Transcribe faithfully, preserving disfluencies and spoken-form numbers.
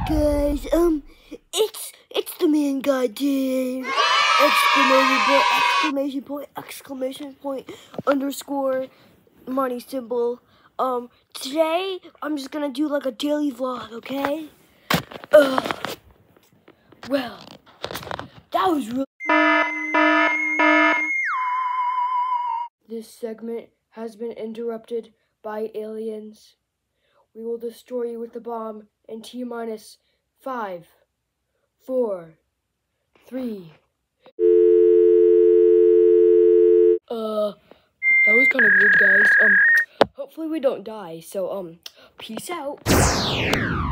Guys, um, it's it's the man goddamn exclamation point, exclamation point, exclamation point, underscore, money symbol. Um, today I'm just gonna do like a daily vlog, okay? Ugh. Well, that was really. This segment has been interrupted by aliens. We will destroy you with the bomb in T minus five, four, three. Uh, that was kind of weird, guys. Um, hopefully we don't die. So, um, peace out.